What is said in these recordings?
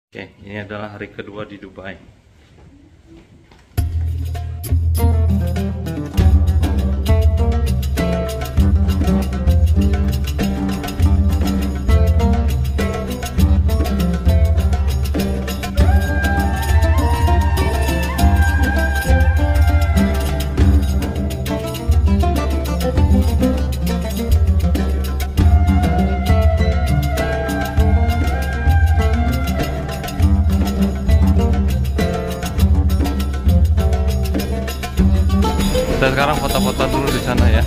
Oke, ini adalah hari kedua di Dubai. Kita sekarang foto-foto dulu di sana ya.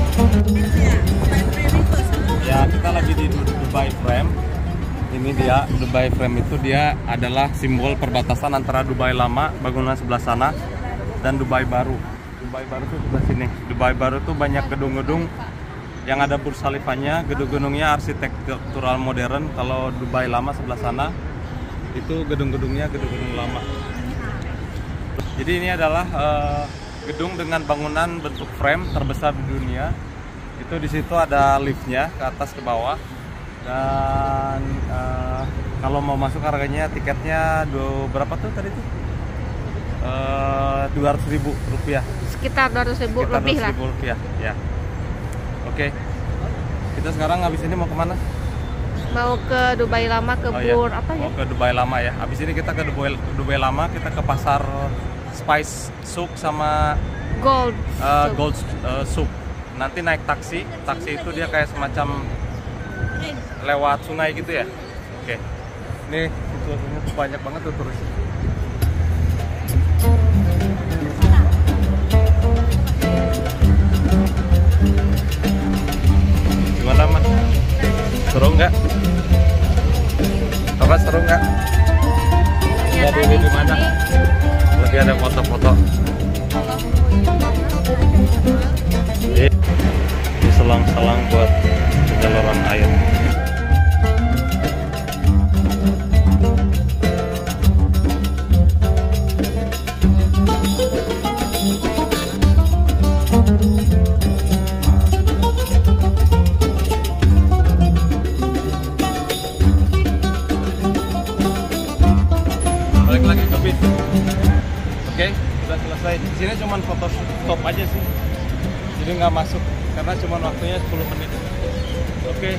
Ya, kita lagi di Dubai Frame. Ini dia Dubai Frame, itu dia adalah simbol perbatasan antara Dubai lama, bangunan sebelah sana, dan Dubai baru. Dubai baru tuh sebelah sini. Dubai baru tuh banyak gedung-gedung yang ada Burj Khalifahnya, gedung-gedungnya arsitektural modern. Kalau Dubai lama sebelah sana itu gedung-gedungnya gedung-gedung lama. Jadi ini adalah gedung dengan bangunan bentuk frame terbesar di dunia. Itu di situ ada liftnya ke atas ke bawah. Dan kalau mau masuk harganya tiketnya berapa tuh tadi tuh? 200.000 rupiah. Sekitar 200.000 lebih lah. 200.000 rupiah ya. Oke. Kita sekarang habis ini mau kemana? Mau ke Dubai lama, ke Bur apa ya? Mau ke Dubai lama ya. Habis ini kita ke Dubai lama, kita ke pasar Spice Souk sama Gold Souk. Nanti naik taksi itu dia kayak semacam lewat sungai gitu ya. Oke. Ini situasinya tuh banyak banget tuh turis. Gimana Mas? Seru nggak? Apa seru nggak? Lihat ini di mana? Lagi ada foto-foto. Ini selang-selang buat penyaluran air. Balik lagi ke bis. Oke, sudah selesai. Di sini cuma foto stop aja sih. Jadi nggak masuk karena cuma waktunya 10 menit. Oke.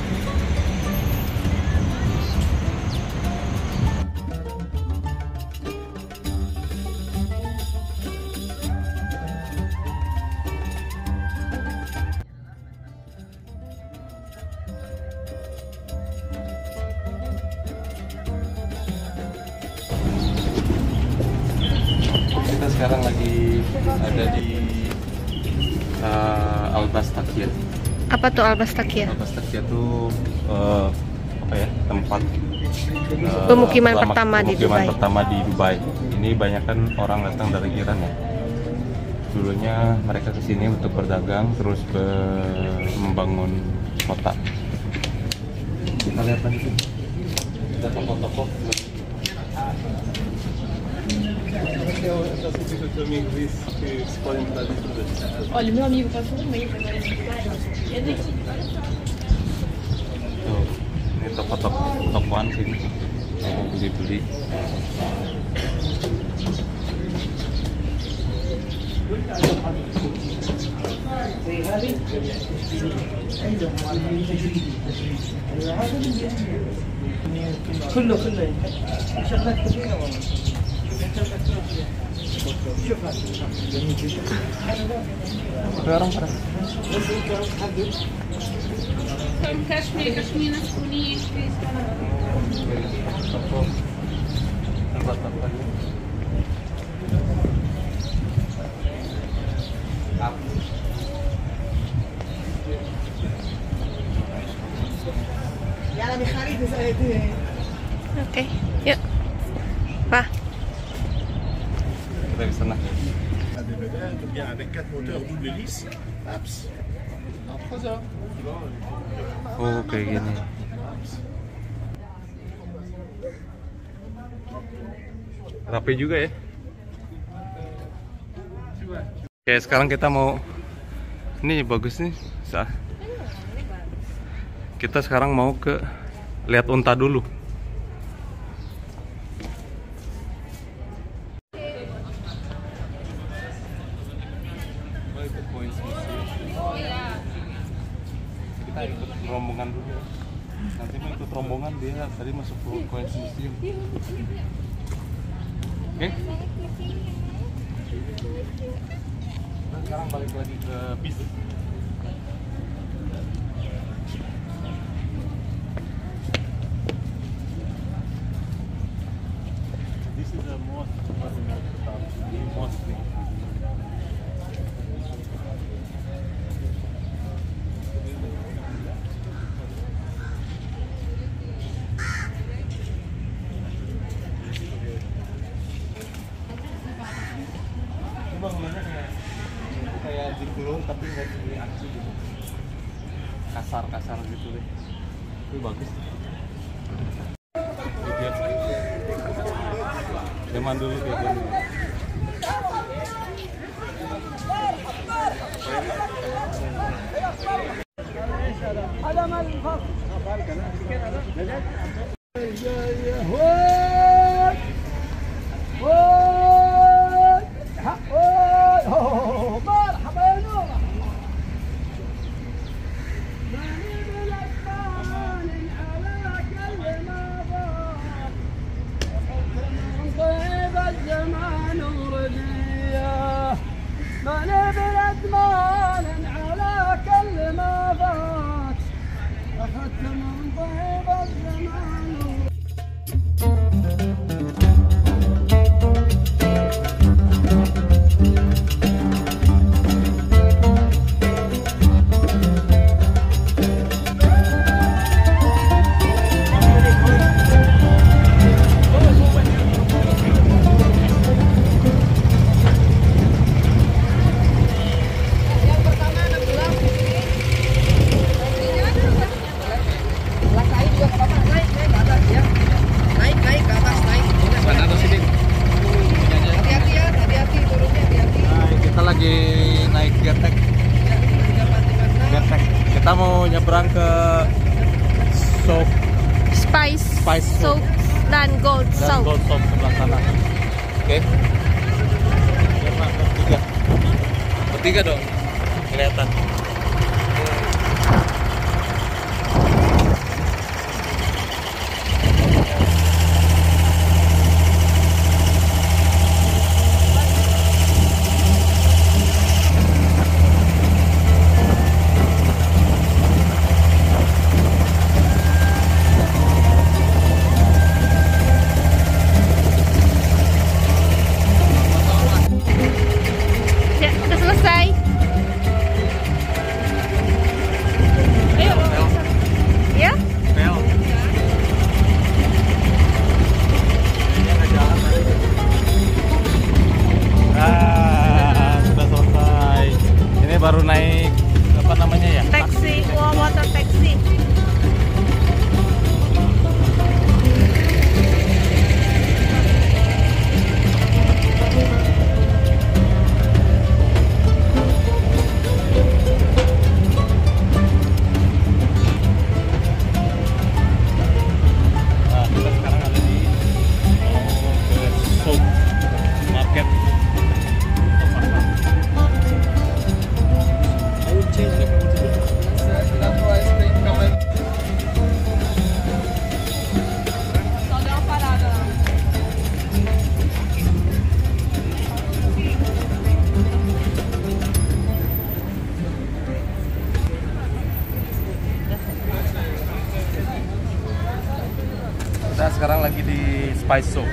Kita sekarang lagi ada di Al-Bastakia. Apa tuh Al-Bastakia? Al-Bastakia itu apa ya, tempat Pemukiman pertama di Dubai. Pemukiman pertama di Dubai. Ini banyak kan orang datang dari Iran ya. Dulunya mereka kesini untuk berdagang, terus membangun kota. Kita lihat lagi tuh. Ada toko-toko. Olha, meu amigo passou um mês agora. Tuh, ini tokoan sini. Mau beli-beli. كله شغلات كثيرة والله. Orang pada كشمي مسؤولين يعني خريطة زي Oke, yuk. Pak. kita ke sana. bien avec 4 moteurs double hélice. Aps. Oh, kayak gini. Rapi juga ya. Oke, sekarang kita mau, ini bagus nih. Kita sekarang mau ke lihat unta dulu. ikut rombongan dulu. Nanti mau ikut rombongan dia tadi masuk ke Queens Museum. Oke? Nah, sekarang balik lagi ke bis. This is the most thing. Bangunannya kayak dikulung tapi nggak di aci gitu, kasar gitu deh, itu bagus. Zaman dulu kayak gini. Kita mau nyebrang ke Spice Soap dan Gold Soap. Gold Soap sebelah sana. Oke. Bertiga dong. Kelihatan. Baru naik apa namanya ya? Taxi, water taxi. Nah, kita sekarang ada di Soap Market. Kita sekarang lagi di Spice Soap.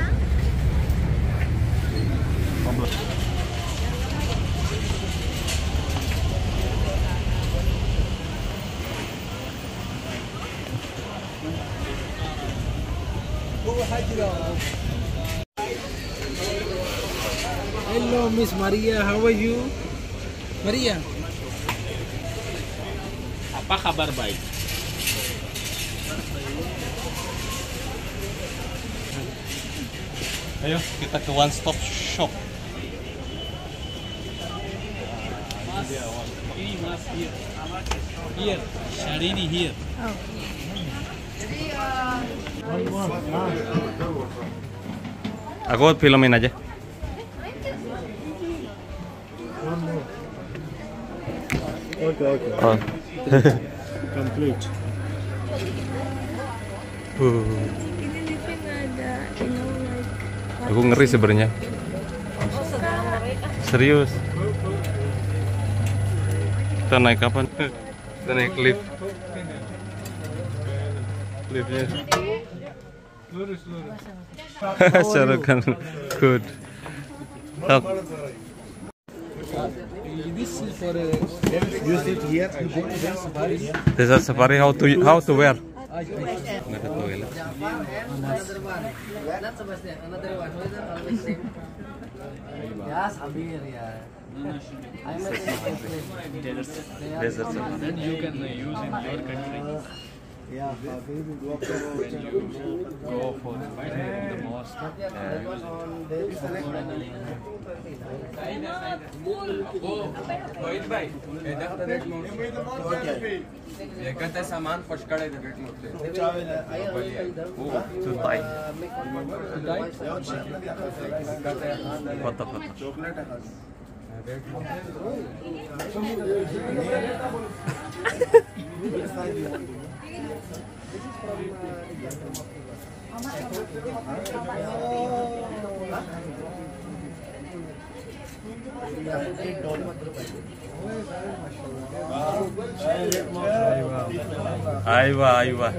Hello, Miss Maria. How are you? Maria. Apa kabar baik? Ayo kita ke One Stop Shop. Ini mas here. Here. Sharini here. Aku filmin aja. Okay. Oh. Come to plate. Ini di sini ada, Aku ngeri sebenarnya. Serius. Kita naik kapan? Kita naik lift. Liftnya. Lurus. Sharukan good. Talk. This is for you sit here and go to the safari. This is safari. How to wear? Nggak ada toilet. Desert safari. Then you can use in your country. Yeah, When you go for the mosque, Too tight. Foto. Aywa.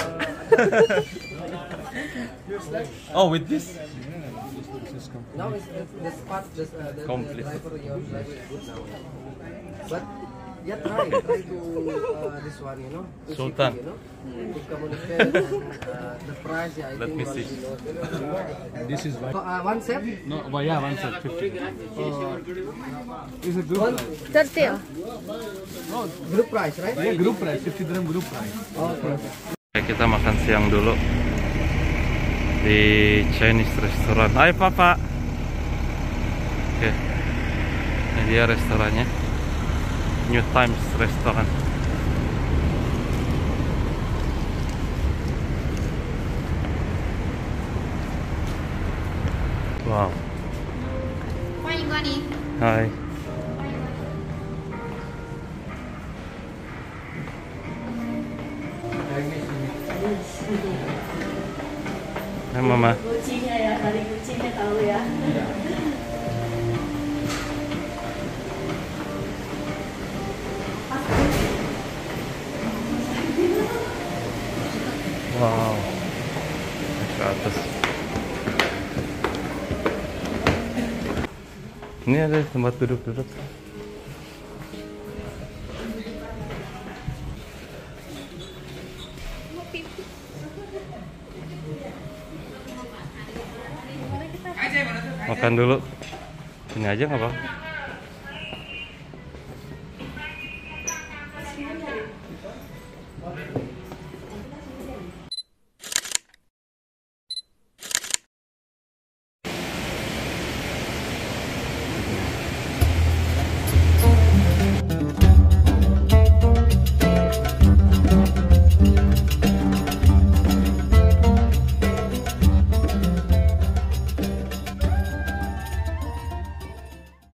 Oh, with this? Now is the spot just the Complete. driver your driver is good now. But yeah, try to this one, you know. to Sultan. city, you know, to communicate and the price. Yeah, I Let think me one see. below. This is So, one set. no, well, yeah, one set 50. Is a group One price. 30 ya? group price, right? Yeah, group price, 50 dirham group price. Okay. Oke, kita makan siang dulu di Chinese restaurant. Hai Papa. Oke, ini dia restorannya, New Times Restaurant. Wow. 欢迎光临。 Hai. Hai Mama. Kucingnya ya, hari kucingnya tahu ya. Wow. Ke atas. Ini ada tempat duduk-duduk. Makan dulu. Ini aja nggak apa?